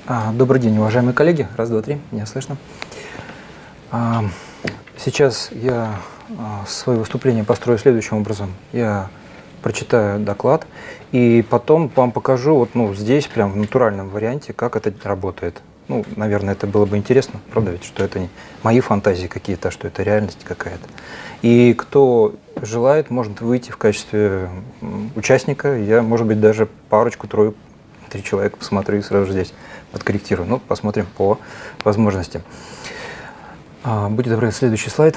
Добрый день, уважаемые коллеги. Раз, два, три. Меня слышно. Сейчас я свое выступление построю следующим образом. Я прочитаю доклад и потом вам покажу здесь, прям в натуральном варианте, как это работает. Наверное, это было бы интересно, правда ведь, что это не мои фантазии какие-то, а что это реальность какая-то. И кто желает, может выйти в качестве участника. Я, может быть, даже парочку, трое, 3 человека посмотрю и сразу же здесь подкорректирую. Посмотрим по возможности. Будьте добры, следующий слайд.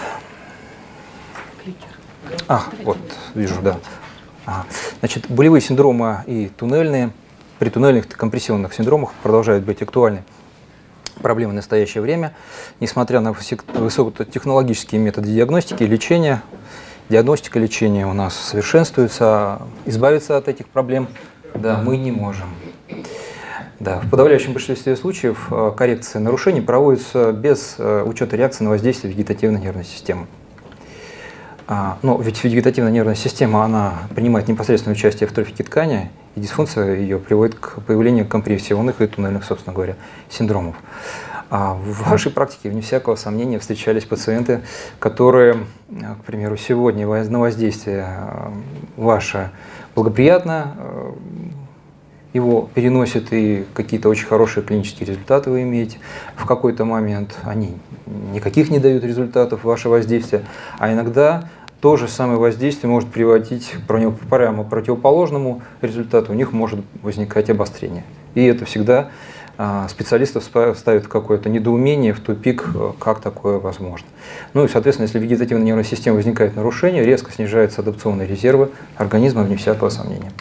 Вот, вижу, да. Значит, болевые синдромы и туннельные, при туннельных компрессионных синдромах продолжают быть актуальны проблемы в настоящее время, несмотря на высокотехнологические методы диагностики и лечения. Диагностика и лечение у нас совершенствуются, а избавиться от этих проблем мы не можем. В подавляющем большинстве случаев коррекция нарушений проводится без учета реакции на воздействие вегетативной нервной системы. Но ведь вегетативная нервная система, она принимает непосредственное участие в трофике ткани, и дисфункция ее приводит к появлению компрессионных и туннельных, собственно говоря, синдромов. В вашей практике, вне всякого сомнения, встречались пациенты, которые, к примеру, сегодня на воздействие ваше благоприятно, его переносят, и какие-то очень хорошие клинические результаты вы имеете. В какой-то момент они никаких не дают результатов, ваше воздействие, а иногда то же самое воздействие может приводить к прямо противоположному результату, у них может возникать обострение. И это всегда специалистов ставит в какое-то недоумение, в тупик, как такое возможно. И, соответственно, если в вегетативной нервной системе возникает нарушение, резко снижаются адаптационные резервы организма, вне всякого сомнения.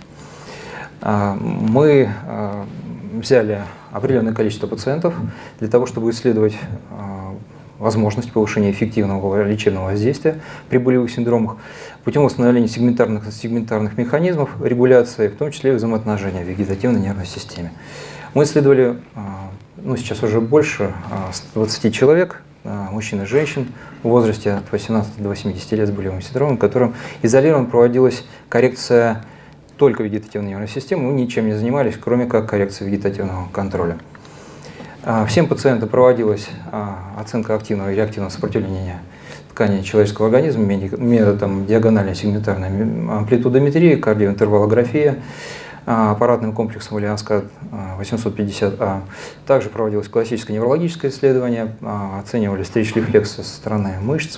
Мы взяли определенное количество пациентов для того, чтобы исследовать возможность повышения эффективного лечебного воздействия при болевых синдромах путем восстановления сегментарных механизмов регуляции, в том числе и взаимоотношения в вегетативной нервной системе. Мы исследовали, сейчас уже больше 20 человек, мужчин и женщин в возрасте от 18 до 80 лет с болевым синдромом, которым изолированно проводилась коррекция только вегетативной нервной системы, мы ничем не занимались, кроме как коррекции вегетативного контроля. Всем пациентам проводилась оценка активного и реактивного сопротивления тканей человеческого организма методом диагональной сегментарной амплитудометрии, кардиоинтервалография, аппаратным комплексом Алианскад 850А. Также проводилось классическое неврологическое исследование, оценивались стрич-рефлексы со стороны мышц.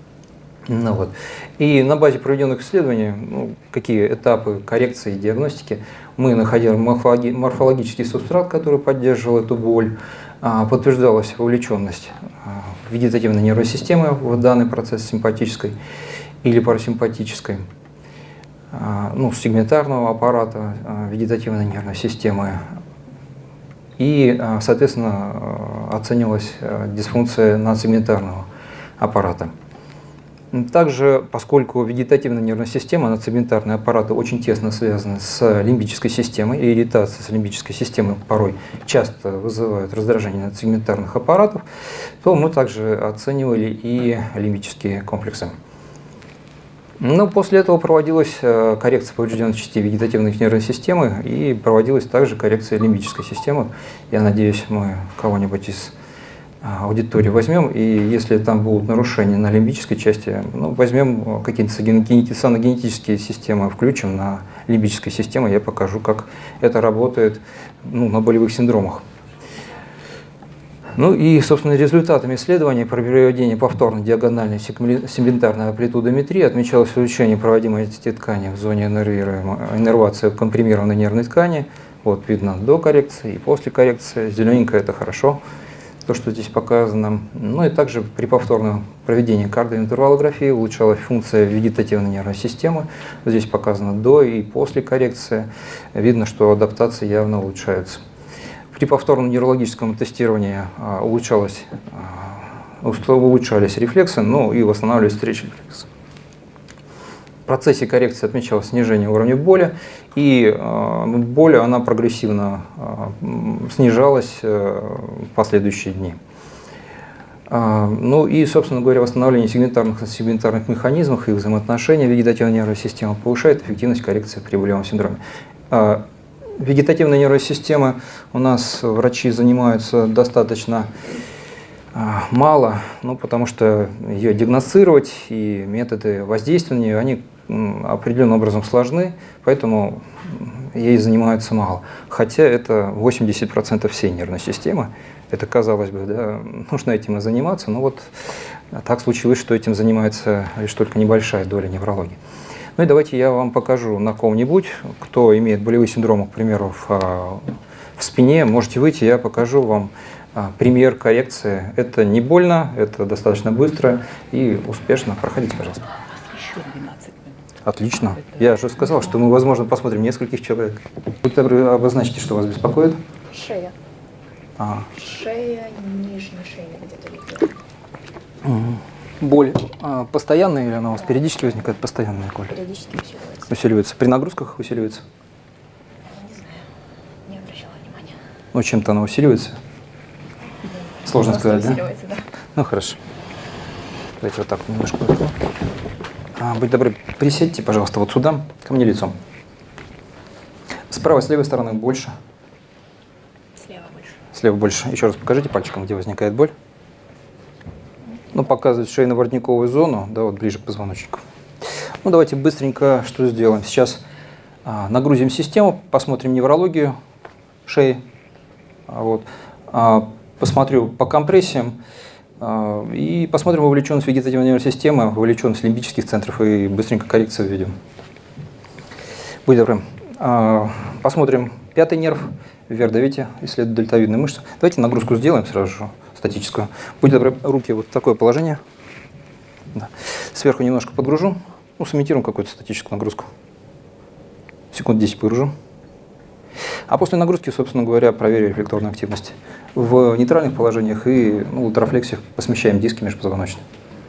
И на базе проведенных исследований, какие этапы коррекции и диагностики, мы находили морфологический субстрат, который поддерживал эту боль, подтверждалась вовлеченность вегетативной нервной системы в данный процесс симпатической или парасимпатической, сегментарного аппарата вегетативной нервной системы. И, соответственно, оценивалась дисфункция надсегментарного аппарата. Также, поскольку вегетативная нервная система, надсегментарные аппараты очень тесно связаны с лимбической системой, и ирритация с лимбической системой порой часто вызывают раздражение надсегментарных аппаратов, то мы также оценивали и лимбические комплексы. После этого проводилась коррекция поврежденной части вегетативной нервной системы и проводилась также коррекция лимбической системы. Я надеюсь, мы кого-нибудь из аудитории возьмем, и если там будут нарушения на лимбической части, возьмем какие-то саногенетические системы, включим на лимбической системе, я покажу, как это работает на болевых синдромах. И, собственно, результатами исследования при проведении повторной диагональной сегментарной амплитудометрии отмечалось увеличение проводимости ткани в зоне иннервации компримированной нервной ткани. Видно до коррекции и после коррекции. Зелененькое – это хорошо, то, что здесь показано. И также при повторном проведении кардиоинтервалографии улучшалась функция вегетативной нервной системы. Здесь показано до и после коррекции. Видно, что адаптации явно улучшаются. При повторном неврологическом тестировании улучшались рефлексы, и восстанавливались стрич-рефлексы. В процессе коррекции отмечалось снижение уровня боли, и боль она прогрессивно снижалась в последующие дни. И, собственно говоря, восстановление сегментарных механизмов и взаимоотношений вегетативной нервной системы повышает эффективность коррекции при болевом синдроме. Вегетативной нервной системой у нас врачи занимаются достаточно мало, ну, потому что ее диагностировать и методы воздействия на нее, они определенным образом сложны, поэтому ей занимаются мало. Хотя это 80% всей нервной системы. Это, казалось бы, да, нужно этим и заниматься, но вот так случилось, что этим занимается лишь только небольшая доля неврологии. Ну и давайте я вам покажу на ком-нибудь, кто имеет болевые синдромы, к примеру, в спине. Можете выйти, я покажу вам пример коррекции. Это не больно, это достаточно быстро и успешно. Проходите, пожалуйста. Еще 12 минут. Отлично. Я же сказал, что мы, возможно, посмотрим нескольких человек. Будьте добры, обозначьте, что вас беспокоит. Шея. Шея, нижняя шея где-то лежит. Боль постоянная или она у вас периодически возникает? Постоянная боль? Периодически усиливается. Усиливается. При нагрузках усиливается? Не знаю, не обращала внимания. Ну, чем-то она усиливается? Сложно сказать, да? Усиливается, да? Ну, хорошо. Давайте вот так немножко. Будьте добры, присядьте, пожалуйста, вот сюда, ко мне лицом. С правой, с левой стороны больше? Слева больше. Слева больше. Еще раз покажите пальчиком, где возникает боль. Ну, показывает шейно-воротниковую зону, да, вот ближе к позвоночнику. Ну, давайте быстренько что сделаем. Сейчас нагрузим систему, посмотрим неврологию шеи. Вот. Посмотрю по компрессиям и посмотрим вовлеченность вегетативной нервной системы, вовлеченность лимбических центров и быстренько коррекцию введем. Будь добры. Посмотрим пятый нерв, вверх давите, исследуем дельтовидную мышцу. Давайте нагрузку сделаем сразу же, статическую. Будь добры, руки вот в такое положение. Да. Сверху немножко подгружу, ну, сымитируем какую-то статическую нагрузку. Секунд 10 погружу. А после нагрузки, собственно говоря, проверю рефлекторную активность. В нейтральных положениях и ультрафлексиях посмещаем диски межпозвоночные.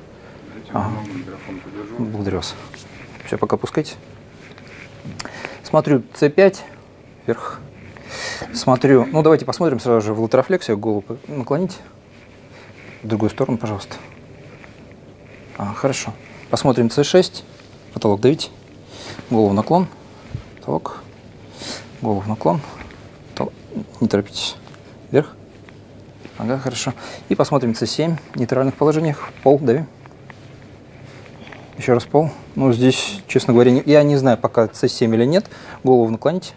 Благодарю вас. Все, пока пускайте. Смотрю С5 вверх. Смотрю, ну давайте посмотрим сразу же в ультрафлексию. Голову наклоните. В другую сторону, пожалуйста. Хорошо. Посмотрим С6. Потолок давите. Голову наклон. Потолок. Голову наклон. Не торопитесь. Вверх. Ага, хорошо. И посмотрим С7 в нейтральных положениях. Пол дави. Еще раз пол. Ну, здесь, честно говоря, я не знаю, пока С7 или нет. Голову наклоните.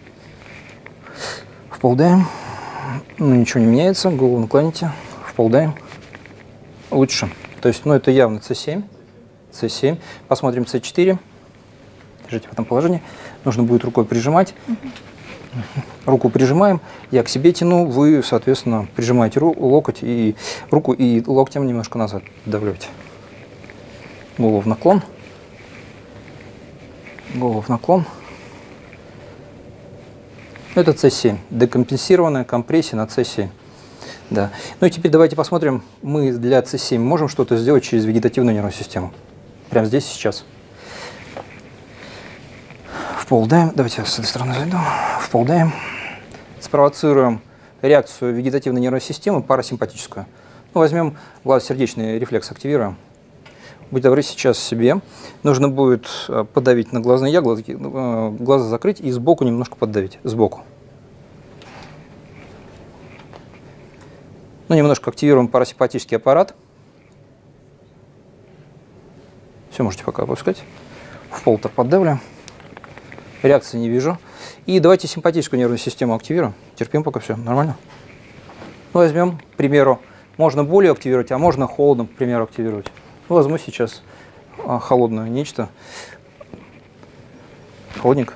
В пол даем. Ну, ничего не меняется. Голову наклоните. В пол даем. Лучше. То есть, ну, это явно С7. С7. Посмотрим С4. Держите в этом положении. Нужно будет рукой прижимать. Руку прижимаем, я к себе тяну, вы, соответственно, прижимаете локоть и руку и локтем немножко назад давлете. Голову в наклон. Голову в наклон. Это С7. Декомпенсированная компрессия на С7. Да. Ну и теперь давайте посмотрим, мы для С7 можем что-то сделать через вегетативную нервную систему. Прямо здесь и сейчас. В пол даем. Давайте я с этой стороны зайду. В пол даем. Спровоцируем реакцию вегетативной нервной системы парасимпатическую. Ну, возьмем глазно-сердечный рефлекс, активируем. Будь добры, сейчас себе. Нужно будет подавить на глазные яблоки, глаза закрыть и сбоку немножко поддавить. Сбоку. Ну, немножко активируем парасимпатический аппарат. Все, можете пока опускать. В пол-то поддавлю. Реакции не вижу. И давайте симпатическую нервную систему активируем. Терпим пока, все нормально. Ну, возьмем, к примеру, можно болью активировать, а можно холодом, к примеру, активировать. Ну, возьму сейчас холодное нечто. Холодник.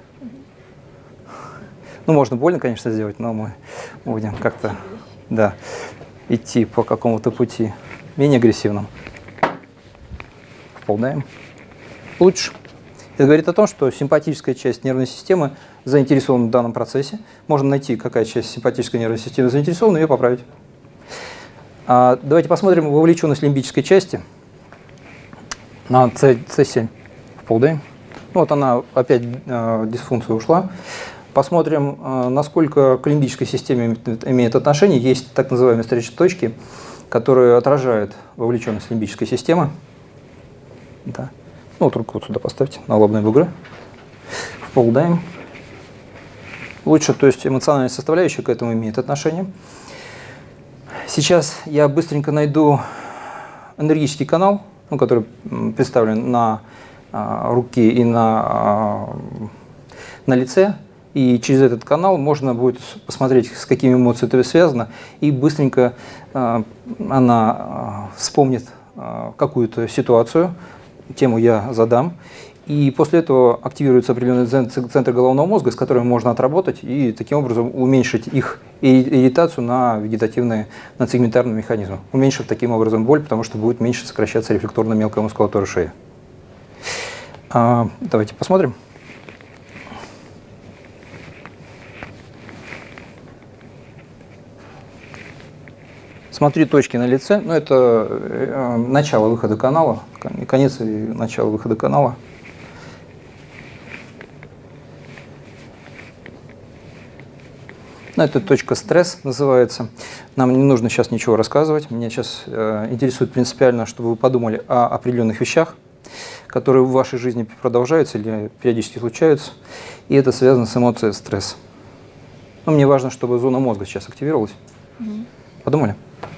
Ну, можно больно, конечно, сделать, но мы будем как-то, да, идти по какому-то пути менее агрессивному. Вполдаем. Лучше. Это говорит о том, что симпатическая часть нервной системы заинтересована в данном процессе. Можно найти, какая часть симпатической нервной системы заинтересована, и ее поправить. Давайте посмотрим вовлеченность лимбической части на С7. Вполдаем. Вот она опять дисфункция ушла. Посмотрим, насколько к лимбической системе имеет отношение. Есть так называемые точки, которые отражают вовлеченность лимбической системы. Да. Ну, вот руку вот сюда поставьте, на лобные бугры. В пол даем. лучше, то есть эмоциональная составляющая к этому имеет отношение. Сейчас я быстренько найду энергетический канал, ну, который представлен на руке и на лице. И через этот канал можно будет посмотреть, с какими эмоциями это связано, и быстренько она вспомнит какую-то ситуацию, тему я задам, и после этого активируется определенный центр головного мозга, с которым можно отработать и таким образом уменьшить их ирритацию на вегетативные, на сегментарные механизмы, уменьшив таким образом боль, потому что будет меньше сокращаться рефлекторно-мелкая мускулатура шеи. Давайте посмотрим. Смотри точки на лице, ну, это начало выхода канала, конец и начало выхода канала. Ну, это точка стресс называется. Нам не нужно сейчас ничего рассказывать. Меня сейчас интересует принципиально, чтобы вы подумали о определенных вещах, которые в вашей жизни продолжаются или периодически случаются. И это связано с эмоцией стресс. Ну, мне важно, чтобы зона мозга сейчас активировалась. Подумали?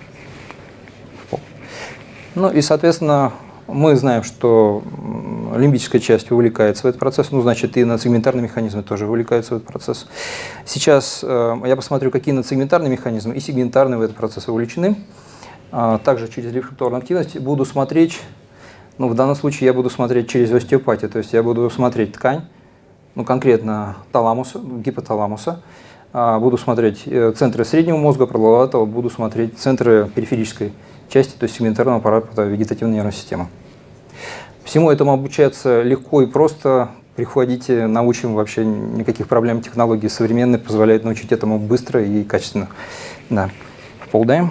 Ну и, соответственно, мы знаем, что лимбическая часть вовлекается в этот процесс, ну, значит, и надсегментарные механизмы тоже вовлекаются в этот процесс. Сейчас я посмотрю, какие надсегментарные механизмы и сегментарные в этот процесс вовлечены. Также через рефлекторную активность буду смотреть, ну, в данном случае я буду смотреть через остеопатию, то есть я буду смотреть ткань, ну, конкретно таламуса, гипоталамуса, буду смотреть центры среднего мозга, продолговатого, буду смотреть центры периферической части, то есть сегментарного аппарата вегетативной нервной системы. Всему этому обучаться легко и просто. Приходите, научим, вообще никаких проблем. Технологии современные позволяют научить этому быстро и качественно. Да. Вполдаем.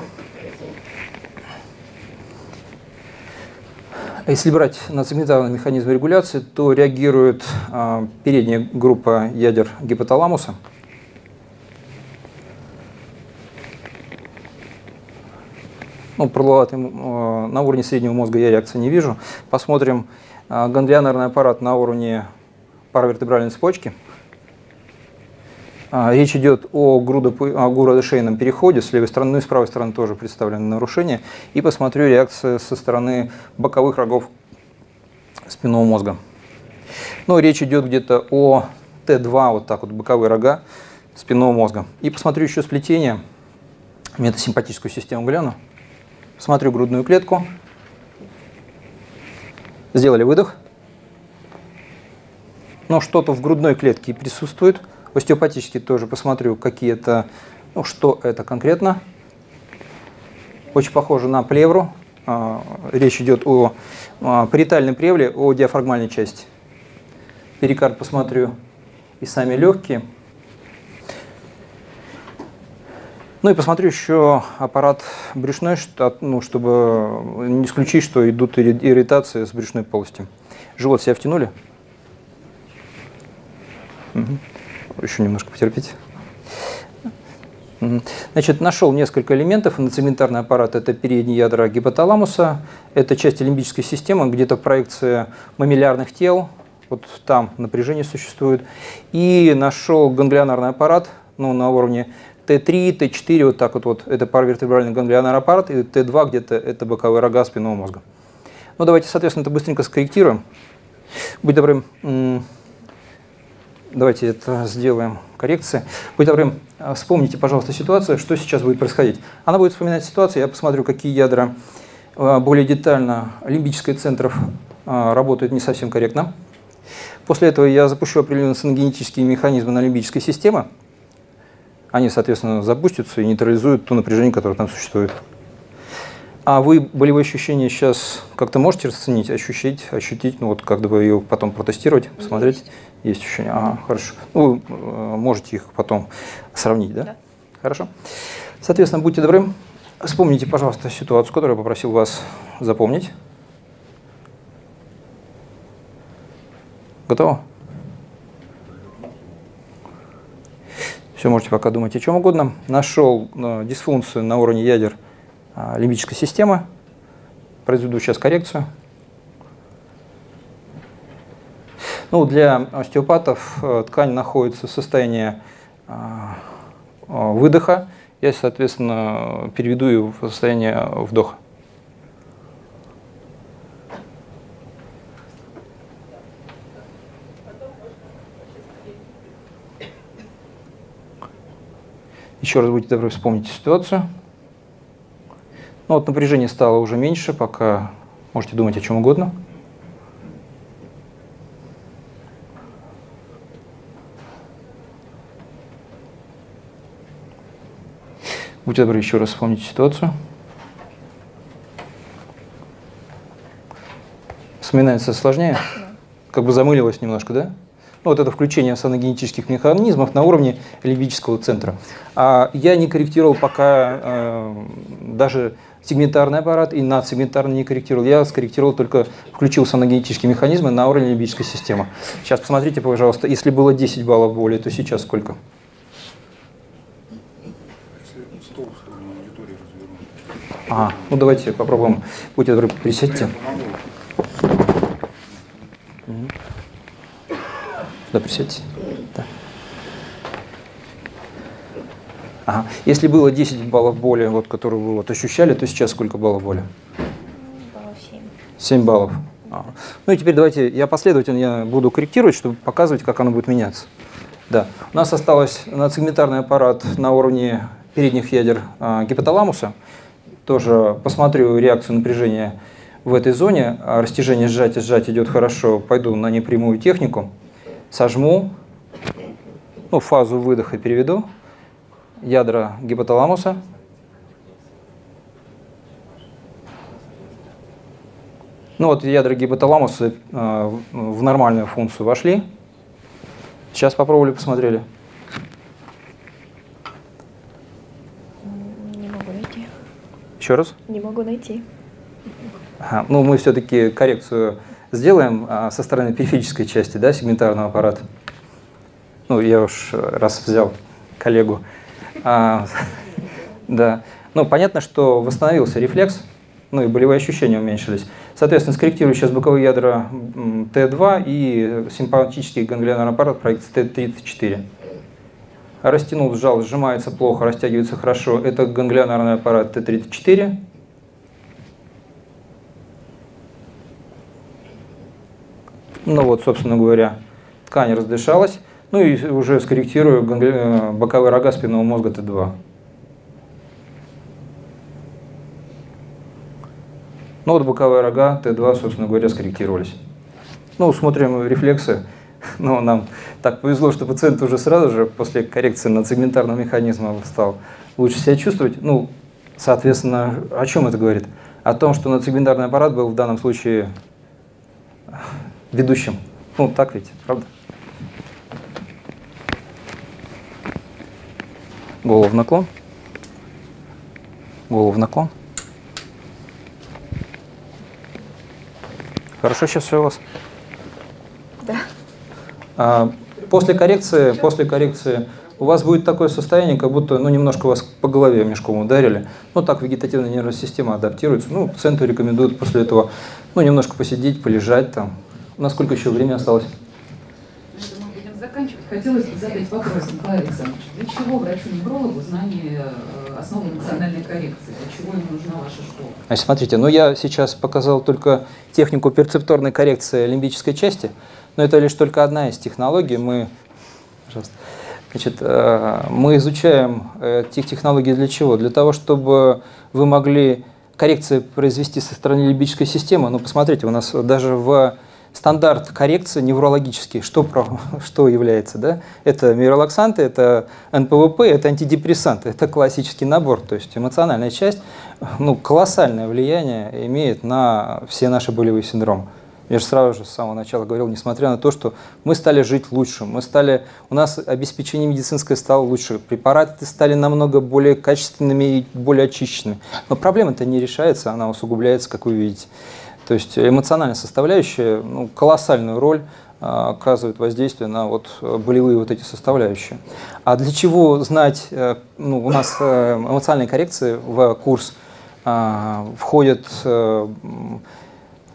Если брать надсегментарный механизм регуляции, то реагирует передняя группа ядер гипоталамуса. Ну, на уровне среднего мозга я реакции не вижу. Посмотрим ганглионарный аппарат на уровне паравертебральной цепочки. Речь идет о грудошейном переходе. С левой стороны и с правой стороны тоже представлены нарушения. И посмотрю реакцию со стороны боковых рогов спинного мозга. Ну, речь идет где-то о Т2, вот так вот, боковые рога спинного мозга. И посмотрю еще сплетение, метасимпатическую систему гляну. Смотрю грудную клетку. Сделали выдох. Но что-то в грудной клетке присутствует. Остеопатически тоже посмотрю, какие-то, ну, что это конкретно. Очень похоже на плевру. Речь идет о париетальной плевре, о диафрагмальной части. Перикард посмотрю и сами легкие. Ну и посмотрю еще аппарат брюшной, ну, чтобы не исключить, что идут ирритации с брюшной полостью. Живот себя втянули? Угу. Еще немножко потерпите. Значит, нашел несколько элементов. Надсегментарный аппарат – это передние ядра гипоталамуса, это часть лимбической системы, где-то проекция мамиллярных тел, вот там напряжение существует. И нашел ганглионарный аппарат, ну, на уровне Т3, Т4, вот так вот, это паравертебральный ганглионарный аппарат, и Т2 где-то это боковые рога спинного мозга. Ну, давайте, соответственно, это быстренько скорректируем. Будь добрым, давайте это сделаем коррекции. Будь добрым, вспомните, пожалуйста, ситуацию, что сейчас будет происходить. Она будет вспоминать ситуацию, я посмотрю, какие ядра более детально лимбических центров работают не совсем корректно. После этого я запущу определенные синергетические механизмы на лимбической системе. Они, соответственно, запустятся и нейтрализуют то напряжение, которое там существует. А вы болевые ощущения сейчас как-то можете расценить, ощутить, ну вот как бы ее потом протестировать, посмотреть? Есть ощущения? Ага, хорошо. Ну, вы можете их потом сравнить, да? Да. Хорошо. Соответственно, будьте добры, вспомните, пожалуйста, ситуацию, которую я попросил вас запомнить. Готово? Все, можете пока думать о чем угодно. Нашел дисфункцию на уровне ядер лимбической системы. Произведу сейчас коррекцию. Ну, для остеопатов ткань находится в состоянии выдоха, я, соответственно, переведу ее в состояние вдоха. Еще раз будьте добры, вспомните ситуацию. Ну, вот напряжение стало уже меньше, пока можете думать о чем угодно. Будьте добры, еще раз вспомните ситуацию. Вспоминается сложнее? Как бы замылилось немножко, да? Ну, вот это включение соногенетических механизмов на уровне лимбического центра. А я не корректировал пока даже сегментарный аппарат и надсегментарный не корректировал. Я скорректировал только, включил соногенетические механизмы на уровне лимбической системы. Сейчас посмотрите, пожалуйста, если было 10 баллов боли, то сейчас сколько? Ну давайте попробуем. Будьте добры, присядьте. Да, присядьте. Да. Если было 10 баллов боли, вот, которые вы вот ощущали, то сейчас сколько баллов боли? Баллов 7. 7 баллов. Ну и теперь давайте, я последовательно буду корректировать, чтобы показывать, как оно будет меняться. Да. У нас осталось надсегментарный аппарат на уровне передних ядер гипоталамуса. Тоже посмотрю реакцию напряжения в этой зоне. Растяжение сжать идет хорошо. Пойду на непрямую технику. Сожму. Ну, фазу выдоха переведу. Ядра гипоталамуса. Ну вот ядра гипоталамуса в нормальную функцию вошли. Сейчас попробовали, посмотрели. Не могу найти. Еще раз? Не могу найти. Ну, мы все-таки коррекцию сделаем со стороны периферической части, да, сегментарного аппарата. Ну, я уж раз взял коллегу. Да. Ну, понятно, что восстановился рефлекс, ну и болевые ощущения уменьшились. Соответственно, скорректирую сейчас боковые ядра Т2 и симпатический ганглионарный аппарат проекции Т34. Растянул, сжал, сжимается плохо, растягивается хорошо. Это ганглионарный аппарат Т34. Ну вот, собственно говоря, ткань раздышалась. Ну и уже скорректирую боковые рога спинного мозга Т2. Ну вот боковые рога Т2, собственно говоря, скорректировались. Ну, смотрим рефлексы. Ну, нам так повезло, что пациент уже сразу же после коррекции надсегментарного механизма стал лучше себя чувствовать. Ну, соответственно, о чем это говорит? О том, что надсегментарный аппарат был в данном случае ведущим. Ну, так ведь, правда? Голову в наклон. Голову в наклон. Хорошо сейчас все у вас? Да. После коррекции у вас будет такое состояние, как будто немножко вас по голове мешком ударили. Ну, так вегетативная нервная система адаптируется. Ну, пациенту рекомендуют после этого немножко посидеть, полежать там. Насколько еще времени осталось? Мы будем заканчивать. Хотелось бы задать вопрос, Николай Александрович. Для чего врачу-неврологу знание основы эмоциональной коррекции? Для чего им нужна ваша школа? Значит, смотрите, я сейчас показал только технику перцепторной коррекции лимбической части, но это лишь только одна из технологий. Мы изучаем этих технологий для чего? Для того, чтобы вы могли коррекции произвести со стороны лимбической системы. Ну, посмотрите, у нас даже в стандарт коррекции неврологический, что является, да? Это миорелаксанты, это НПВП, это антидепрессанты, это классический набор. То есть эмоциональная часть, колоссальное влияние имеет на все наши болевые синдромы. Я же сразу же с самого начала говорил, несмотря на то, что мы стали жить лучше, у нас обеспечение медицинское стало лучше, препараты стали намного более качественными и более очищенными. Но проблема-то не решается, она усугубляется, как вы видите. То есть эмоциональная составляющая колоссальную роль оказывает воздействие на болевые эти составляющие. А для чего знать, у нас эмоциональные коррекции в курс входят 6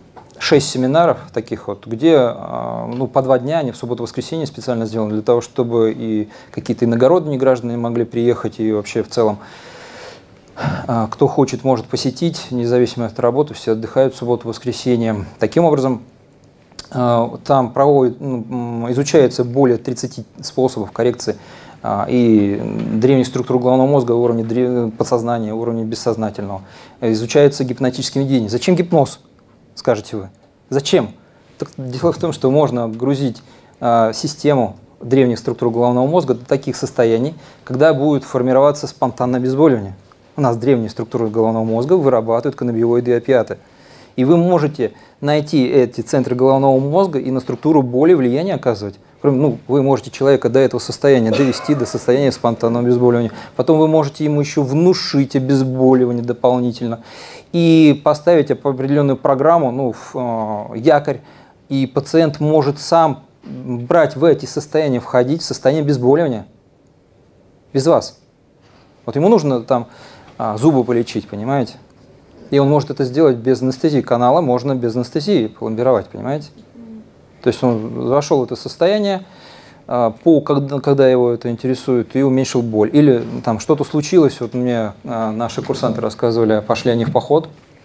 6 семинаров таких вот, где ну, по 2 дня, они в субботу-воскресенье специально сделаны для того, чтобы и какие-то иногородние граждане могли приехать, и вообще в целом кто хочет, может посетить, независимо от работы, все отдыхают в субботу-воскресенье. Таким образом, там изучается более 30 способов коррекции и древних структур головного мозга, уровня подсознания, уровня бессознательного. Изучается гипнотическое видение. Зачем гипноз, скажете вы? Зачем? Так, дело в том, что можно грузить систему древних структур головного мозга до таких состояний, когда будет формироваться спонтанное обезболивание. У нас древние структуры головного мозга вырабатывают каннабиоиды и опиаты. И вы можете найти эти центры головного мозга и на структуру боли влияние оказывать. Вы можете человека до этого состояния довести до состояния спонтанного обезболивания. Потом вы можете ему еще внушить обезболивание дополнительно. И поставить определенную программу, якорь. И пациент может сам брать в эти состояния, входить в состояние обезболивания. Без вас. Вот ему нужно там зубы полечить, понимаете? И он может это сделать без анестезии. Канала можно без анестезии пломбировать, понимаете? То есть он вошел в это состояние, когда его это интересует, и уменьшил боль. Или там что-то случилось, вот мне наши курсанты рассказывали, пошли они в поход,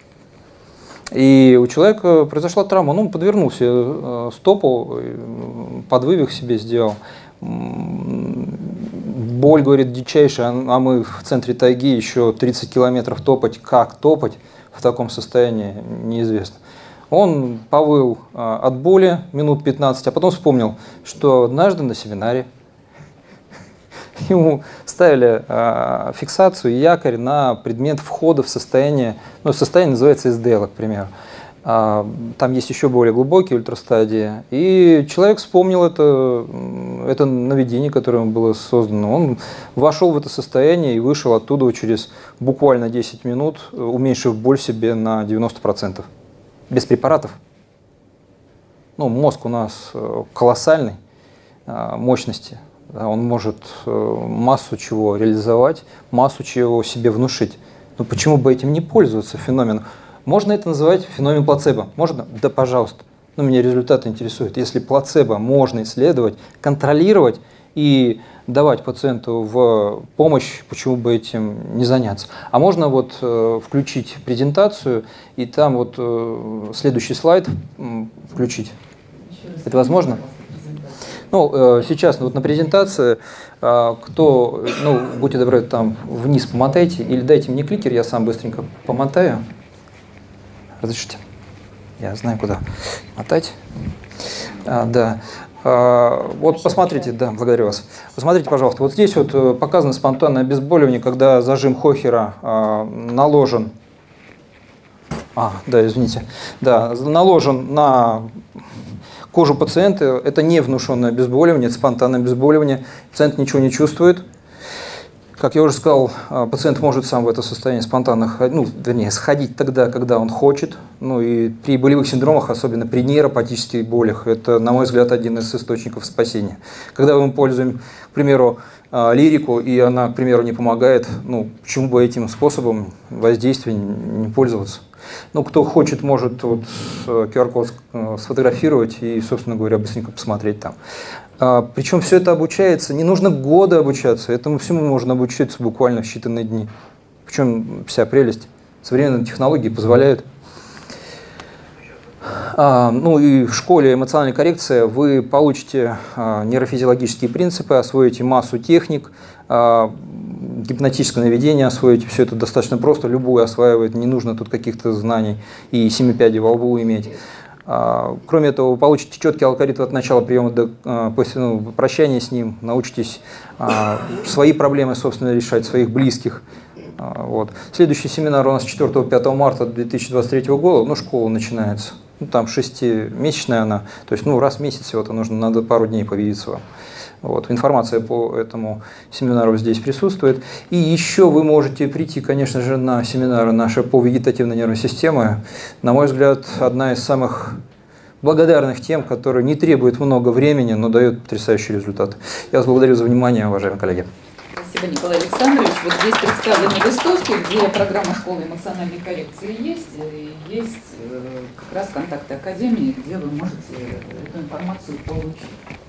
и у человека произошла травма, он подвернул себе стопу, подвывих себе сделал. Боль, говорит, дичайшая, а мы в центре тайги еще 30 километров топать. Как топать в таком состоянии, неизвестно. Он повыл от боли минут 15, а потом вспомнил, что однажды на семинаре ему ставили фиксацию и якорь на предмет входа в состояние, состояние называется СДЛ, к примеру. Там есть еще более глубокие ультрастадии. И человек вспомнил это наведение, которое ему было создано. Он вошел в это состояние и вышел оттуда через буквально 10 минут, уменьшив боль себе на 90%. Без препаратов. Мозг у нас колоссальной мощности. Он может массу чего реализовать, массу чего себе внушить. Но почему бы этим не пользоваться феноменом? Можно это называть феномен плацебо? Можно? Да, пожалуйста. Но меня результаты интересуют. Если плацебо можно исследовать, контролировать и давать пациенту в помощь, почему бы этим не заняться? А можно включить презентацию и там следующий слайд включить. Это возможно? Сейчас на презентации, будьте добры, там вниз помотайте или дайте мне кликер, я сам быстренько помотаю. Разрешите? Я знаю, куда мотать. Да. Посмотрите, да, благодарю вас. Посмотрите, пожалуйста, вот здесь показано спонтанное обезболивание, когда зажим Хохера наложен, наложен на кожу пациента. Это не внушенное обезболивание, это спонтанное обезболивание. Пациент ничего не чувствует. Как я уже сказал, пациент может сам в это состояние спонтанно сходить тогда, когда он хочет. И при болевых синдромах, особенно при нейропатических болях, это, на мой взгляд, один из источников спасения. Когда мы используем, к примеру, лирику, и она, к примеру, не помогает, почему бы этим способом воздействия не пользоваться? Кто хочет, может QR-код сфотографировать и, собственно говоря, быстренько посмотреть там. Причем все это обучается, не нужно года обучаться, этому всему можно обучиться буквально в считанные дни. Причем вся прелесть. Современные технологии позволяют. И в школе эмоциональной коррекции вы получите нейрофизиологические принципы, освоите массу техник, гипнотическое наведение освоите. Все это достаточно просто, любой осваивает, не нужно тут каких-то знаний и 7 пядей во лбу иметь. Кроме этого, вы получите четкий алгоритм от начала приема до прощания с ним, научитесь свои проблемы, собственно, решать, своих близких. Следующий семинар у нас 4-5 марта 2023 года, школа начинается. Там 6-месячная она, то есть раз в месяц всего-то нужно, надо пару дней появиться вам. Информация по этому семинару здесь присутствует. И еще вы можете прийти, конечно же, на семинары наши по вегетативной нервной системе. На мой взгляд, одна из самых благодарных тем, которая не требует много времени, но дает потрясающий результат. Я вас благодарю за внимание, уважаемые коллеги. Спасибо. Спасибо, Николай Александрович. Вот здесь представлены листовки, где программа школы эмоциональной коррекции есть. И есть как раз контакты Академии, где вы можете эту информацию получить.